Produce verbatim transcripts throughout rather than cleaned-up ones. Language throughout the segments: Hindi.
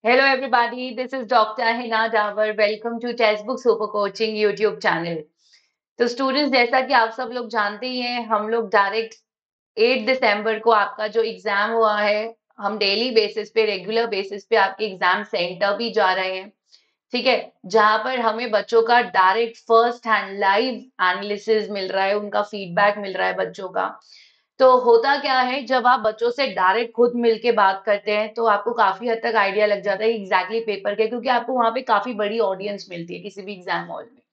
Hello everybody, this is Doctor Hina Davar. Welcome to Textbook Super Coaching YouTube channel. तो स्टूडेंट्स, जैसा कि आप सब लोग जानते ही हैं, हम लोग डायरेक्ट आठ दिसंबर को आपका जो एग्जाम हुआ है, हम डेली बेसिस पे, रेगुलर बेसिस पे आपके एग्जाम सेंटर भी जा रहे हैं, ठीक है, जहां पर हमें बच्चों का direct first hand live analysis मिल रहा है, उनका फीडबैक मिल रहा है बच्चों का। तो होता क्या है, जब आप बच्चों से डायरेक्ट खुद मिलके बात करते हैं तो आपको काफी हद तक आइडिया लग जाता है एग्जैक्टली पेपर के, क्योंकि आपको वहां पे काफी बड़ी ऑडियंस मिलती है किसी भी एग्जाम हॉल में।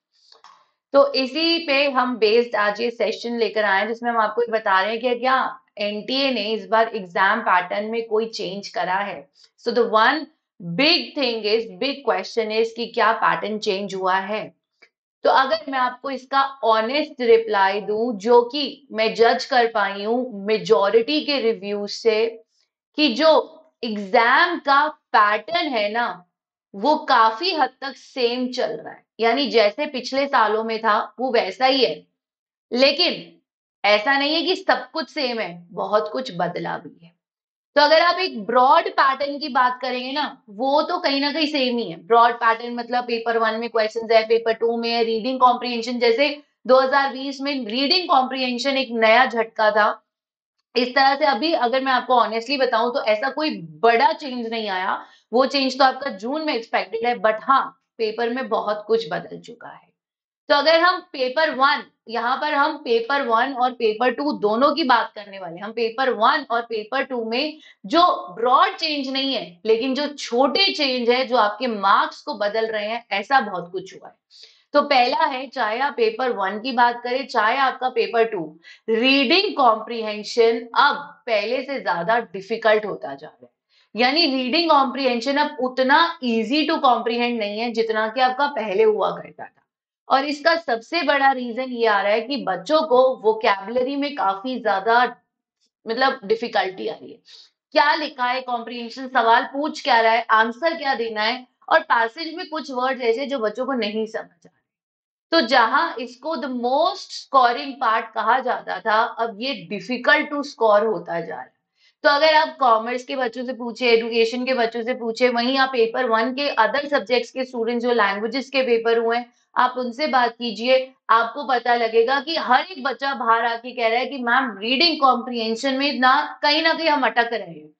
तो इसी पे हम बेस्ड आज ये सेशन लेकर आए हैं, जिसमें हम आपको ये बता रहे हैं कि क्या एनटीए ने इस बार एग्जाम पैटर्न में कोई चेंज करा है। So the one big thing is, big question is कि क्या पैटर्न चेंज हुआ है। तो अगर मैं आपको इसका ऑनेस्ट रिप्लाई दूं, जो कि मैं जज कर पाई हूं मेजॉरिटी के रिव्यूज से, कि जो एग्जाम का पैटर्न है ना, वो काफी हद तक सेम चल रहा है, यानी जैसे पिछले सालों में था वो वैसा ही है। लेकिन ऐसा नहीं है कि सब कुछ सेम है, बहुत कुछ बदला भी है। तो अगर आप एक ब्रॉड पैटर्न की बात करेंगे ना, वो तो कहीं ना कहीं सेम ही है। ब्रॉड पैटर्न मतलब पेपर वन में क्वेश्चंस है, पेपर टू में है रीडिंग कॉम्प्रिहेंशन। जैसे दो हज़ार बीस में रीडिंग कॉम्प्रिहेंशन एक नया झटका था, इस तरह से अभी अगर मैं आपको ऑनेस्टली बताऊं तो ऐसा कोई बड़ा चेंज नहीं आया। वो चेंज तो आपका जून में एक्सपेक्टेड है, बट हाँ, पेपर में बहुत कुछ बदल चुका है। तो अगर हम पेपर वन, यहाँ पर हम पेपर वन और पेपर टू दोनों की बात करने वाले हैं। हम पेपर वन और पेपर टू में जो ब्रॉड चेंज नहीं है, लेकिन जो छोटे चेंज है जो आपके मार्क्स को बदल रहे हैं, ऐसा बहुत कुछ हुआ है। तो पहला है, चाहे आप पेपर वन की बात करें चाहे आपका पेपर टू, रीडिंग कॉम्प्रिहेंशन अब पहले से ज्यादा डिफिकल्ट होता जा रहा है। यानी रीडिंग कॉम्प्रिहेंशन अब उतना इजी टू कॉम्प्रिहेंड नहीं है जितना कि आपका पहले हुआ करता था। और इसका सबसे बड़ा रीजन ये आ रहा है कि बच्चों को वोकैबुलरी में काफी ज्यादा मतलब डिफिकल्टी आ रही है। क्या लिखा है, कॉम्प्रिहेंशन सवाल पूछ क्या रहा है, आंसर क्या देना है, और पैसेज में कुछ वर्ड्स ऐसे जो बच्चों को नहीं समझ आ रहे। तो जहां इसको द मोस्ट स्कोरिंग पार्ट कहा जाता था, अब ये डिफिकल्ट टू स्कोर होता जा रहा है। तो अगर आप कॉमर्स के बच्चों से पूछे, एजुकेशन के बच्चों से पूछे, वहीं आप पेपर वन के अदर सब्जेक्ट्स के स्टूडेंट्स जो लैंग्वेजेस के पेपर हुए हैं, आप उनसे बात कीजिए, आपको पता लगेगा कि हर एक बच्चा बाहर आके कह रहा है कि मैम रीडिंग कॉम्प्रिहेंशन में ना कहीं ना कहीं हम अटक रहे हैं।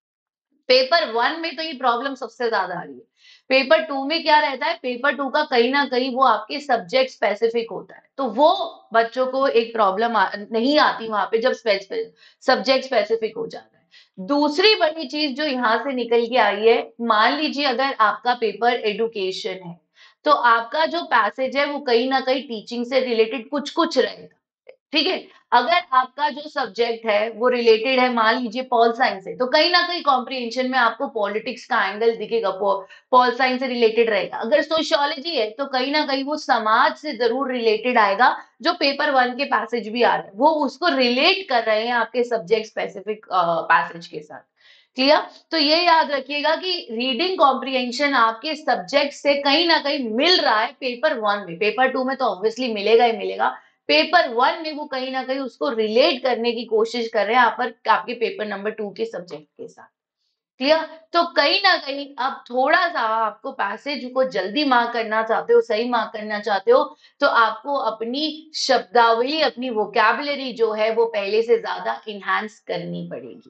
पेपर वन में तो ये प्रॉब्लम सबसे ज्यादा आ रही है। पेपर टू में क्या रहता है, पेपर टू का कहीं ना कहीं वो आपके सब्जेक्ट स्पेसिफिक होता है, तो वो बच्चों को एक प्रॉब्लम नहीं आती वहां पे जब सब्जेक्ट स्पेसिफिक हो जाता है। दूसरी बड़ी चीज जो यहाँ से निकल के आई है, मान लीजिए अगर आपका पेपर एडुकेशन है, तो आपका जो पैसेज है वो कहीं ना कहीं टीचिंग से रिलेटेड कुछ कुछ रहेगा, ठीक है। अगर आपका जो सब्जेक्ट है वो रिलेटेड है मान लीजिए पॉल साइंस से, तो कहीं ना कहीं कॉम्प्रिहेंशन में आपको पॉलिटिक्स का एंगल दिखेगा, पॉल साइंस से रिलेटेड रहेगा। अगर सोशियोलॉजी है तो कहीं ना कहीं वो समाज से जरूर रिलेटेड आएगा, जो पेपर वन के पैसेज भी आ रहे हैं वो उसको रिलेट कर रहे हैं आपके सब्जेक्ट स्पेसिफिक पैसेज के साथ। क्लियर? तो ये याद रखिएगा कि रीडिंग कॉम्प्रिहेंशन आपके सब्जेक्ट से कहीं ना कहीं मिल रहा है पेपर वन में। पेपर टू में तो ऑब्वियसली मिलेगा ही मिलेगा, पेपर वन में वो कहीं ना कहीं उसको रिलेट करने की कोशिश कर रहे हैं आप पर, आपके पेपर नंबर टू के सब्जेक्ट के साथ। क्लियर? तो कहीं ना कहीं अब थोड़ा सा आपको पैसेज को जल्दी मार्क करना चाहते हो, सही मार्क करना चाहते हो, तो आपको अपनी शब्दावली, अपनी वोकैबुलरी जो है वो पहले से ज्यादा इनहांस करनी पड़ेगी।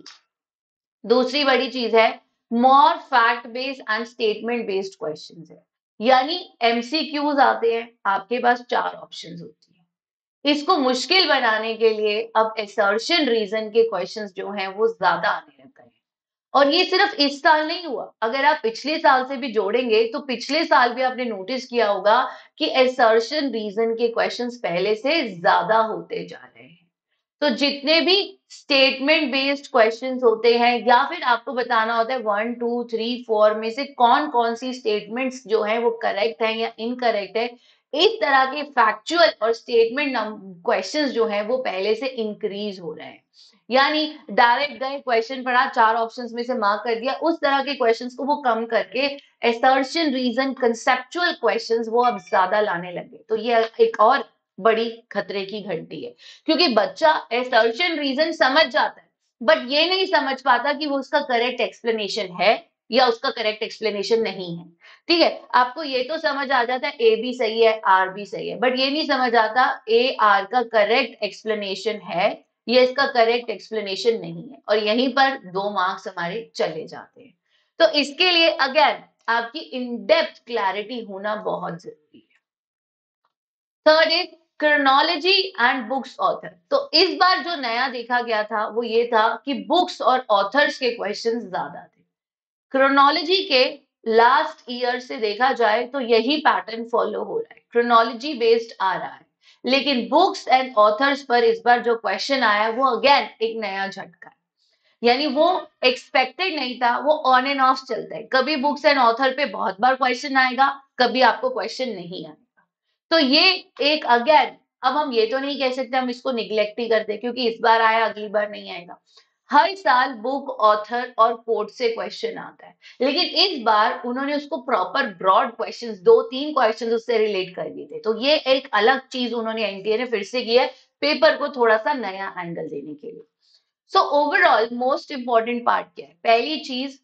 दूसरी बड़ी चीज है, more fact based and statement based questions है। यानी एमसीक्यूज आते हैं, आपके पास चार ऑप्शंस होती है। इसको मुश्किल बनाने के लिए अब असर्शन रीजन के क्वेश्चंस जो हैं वो ज्यादा आने लग गए हैं। और ये सिर्फ इस साल नहीं हुआ, अगर आप पिछले साल से भी जोड़ेंगे तो पिछले साल भी आपने नोटिस किया होगा कि असर्शन रीजन के क्वेश्चंस पहले से ज्यादा होते जा रहे हैं। तो जितने भी स्टेटमेंट बेस्ड क्वेश्चंस होते हैं, या फिर आपको बताना होता है वन टू थ्री फोर में से कौन कौन सी स्टेटमेंट्स जो है वो करेक्ट है या इनकरेक्ट है, इस तरह के फैक्चुअल और स्टेटमेंट क्वेश्चंस जो है वो पहले से इंक्रीज हो रहे हैं। यानी डायरेक्ट गए, क्वेश्चन पढ़ा, चार ऑप्शंस में से मार्क कर दिया, उस तरह के क्वेश्चंस को वो कम करके असर्शन रीजन कंसेप्चुअल क्वेश्चंस वो अब ज्यादा लाने लगे। तो ये एक और बड़ी खतरे की घंटी है, क्योंकि बच्चा असर्शन रीजन समझ जाता है, बट ये नहीं समझ पाता कि वो उसका करेक्ट एक्सप्लेनेशन है या उसका करेक्ट एक्सप्लेनेशन नहीं है। ठीक है, आपको ये तो समझ आ जाता है ए भी सही है, आर भी सही है, बट ये नहीं समझ आता ए आर का करेक्ट एक्सप्लेनेशन है या इसका करेक्ट एक्सप्लेनेशन नहीं है, और यहीं पर दो मार्क्स हमारे चले जाते हैं। तो इसके लिए अगेन आपकी इन डेप्थ क्लैरिटी होना बहुत जरूरी है। Third is chronology and books author. तो इस बार जो नया देखा गया था वो ये था कि बुक्स और ऑथर्स के क्वेश्चंस ज्यादा थे। क्रोनोलॉजी के लास्ट ईयर से देखा जाए तो यही पैटर्न फॉलो हो रहा है, क्रोनोलॉजी बेस्ड आ रहा है, लेकिन बुक्स एंड ऑथर्स पर इस बार जो क्वेश्चन आया वो अगेन एक नया झटका है। यानी वो एक्सपेक्टेड नहीं था, वो ऑन एंड ऑफ चलता है, कभी बुक्स एंड ऑथर पे बहुत बार क्वेश्चन आएगा, कभी आपको क्वेश्चन नहीं आएगा। तो ये एक अगेन, अब हम ये तो नहीं कह सकते हम इसको निग्लेक्ट ही कर दे क्योंकि इस बार आया अगली बार नहीं आएगा। हर साल बुक ऑथर और कोट से क्वेश्चन आता है, लेकिन इस बार उन्होंने उसको प्रॉपर ब्रॉड क्वेश्चंस, दो तीन क्वेश्चंस उससे रिलेट कर दिए थे। तो ये एक अलग चीज उन्होंने एनटीए ने फिर से की है, पेपर को थोड़ा सा नया एंगल देने के लिए। So overall most important part क्या है? पहली चीज,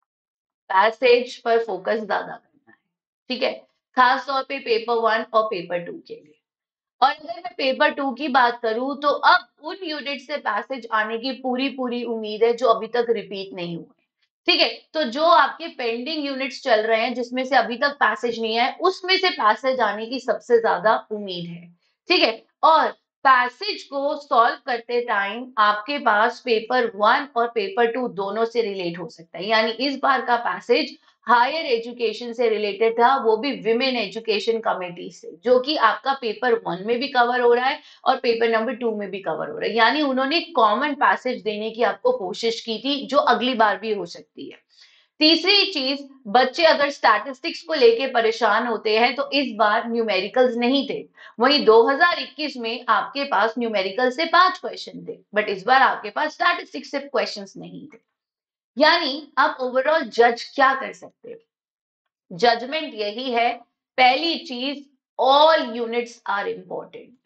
पैसेज पर फोकस ज्यादा करना है। ठीक है, खास तौर पे पेपर वन और पेपर टू के लिए। और अगर मैं पेपर टू की बात करूं तो अब उन यूनिट से पैसेज आने की पूरी पूरी उम्मीद है जो अभी तक रिपीट नहीं हुए। ठीक है, तो जो आपके पेंडिंग यूनिट्स चल रहे हैं जिसमें से अभी तक पैसेज नहीं है, उसमें से पैसेज आने की सबसे ज्यादा उम्मीद है। ठीक है, और पैसेज को सॉल्व करते टाइम आपके पास पेपर वन और पेपर टू दोनों से रिलेट हो सकता है। यानी इस बार का पैसेज हायर एजुकेशन से रिलेटेड था, वो भी विमेन एजुकेशन कमेटी से, जो कि आपका पेपर वन में भी कवर हो रहा है और पेपर नंबर टू में भी कवर हो रहा है। यानी उन्होंने कॉमन पैसेज देने की आपको कोशिश की थी, जो अगली बार भी हो सकती है। तीसरी चीज, बच्चे अगर स्टैटिस्टिक्स को लेके परेशान होते हैं तो इस बार न्यूमेरिकल्स नहीं थे। वहीं दो हज़ार इक्कीस में आपके पास न्यूमेरिकल से पांच क्वेश्चन थे, बट इस बार आपके पास स्टैटिस्टिक्स से क्वेश्चंस नहीं थे। यानी आप ओवरऑल जज क्या कर सकते हो? जजमेंट यही है, पहली चीज, all units are important,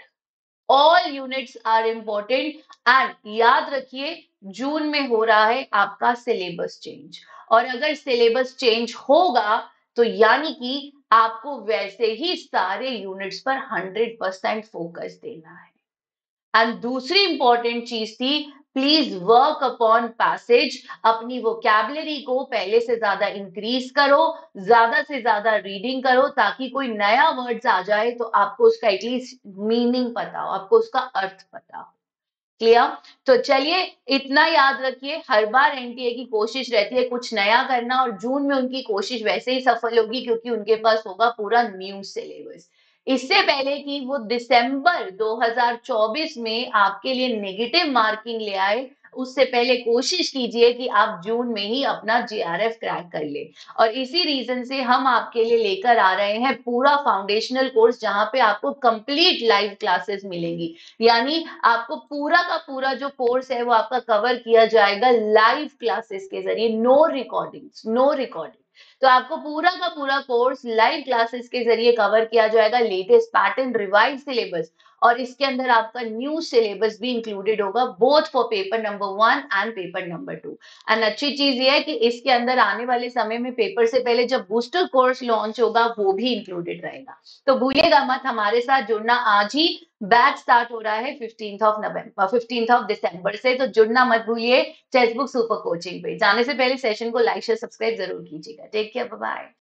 all units are important. And याद रखिए, जून में हो रहा है आपका सिलेबस चेंज, और अगर सिलेबस चेंज होगा तो यानी कि आपको वैसे ही सारे यूनिट्स पर हंड्रेड परसेंट फोकस देना है। एंड दूसरी इंपॉर्टेंट चीज थी, प्लीज वर्क अपॉन पैसेज। अपनी वोकैबुलरी को पहले से ज्यादा इंक्रीज करो, ज्यादा से ज्यादा रीडिंग करो, ताकि कोई नया वर्ड्स आ जाए तो आपको उसका एटलीस्ट मीनिंग पता हो, आपको उसका अर्थ पता हो। क्लियर? तो चलिए, इतना याद रखिए, हर बार एनटीए की कोशिश रहती है कुछ नया करना, और जून में उनकी कोशिश वैसे ही सफल होगी क्योंकि उनके पास होगा पूरा न्यू सिलेबस। इससे पहले कि वो दिसंबर दो हज़ार चौबीस में आपके लिए नेगेटिव मार्किंग ले आए, उससे पहले कोशिश कीजिए कि आप जून में ही अपना जीआरएफ क्रैक कर ले। और इसी रीजन से हम आपके लिए लेकर आ रहे हैं पूरा फाउंडेशनल कोर्स, जहां पे आपको कंप्लीट लाइव क्लासेस मिलेंगी। यानी आपको पूरा का पूरा जो कोर्स है वो आपका कवर किया जाएगा लाइव क्लासेस के जरिए, नो रिकॉर्डिंग्स, नो रिकॉर्डिंग। तो आपको पूरा का पूरा कोर्स लाइव क्लासेस के जरिए कवर किया जाएगा, लेटेस्ट पैटर्न, रिवाइज सिलेबस, और इसके अंदर आपका न्यू सिलेबस भी इंक्लूडेड होगा, both for paper number one and paper number two. And अच्छी चीज ये है कि इसके अंदर आने वाले समय में पेपर से पहले जब बूस्टर कोर्स लॉन्च होगा वो भी इंक्लूडेड रहेगा। तो भूलिएगा मत, हमारे साथ जुड़ना आज ही। बैच स्टार्ट हो रहा है fifteenth of November, fifteenth of December से, तो जुड़ना मत भूलिए टेक्स्ट बुक सुपर कोचिंग पे। जाने से पहले सेशन को लाइक शेयर सब्सक्राइब जरूर कीजिएगा। Take care, bye bye.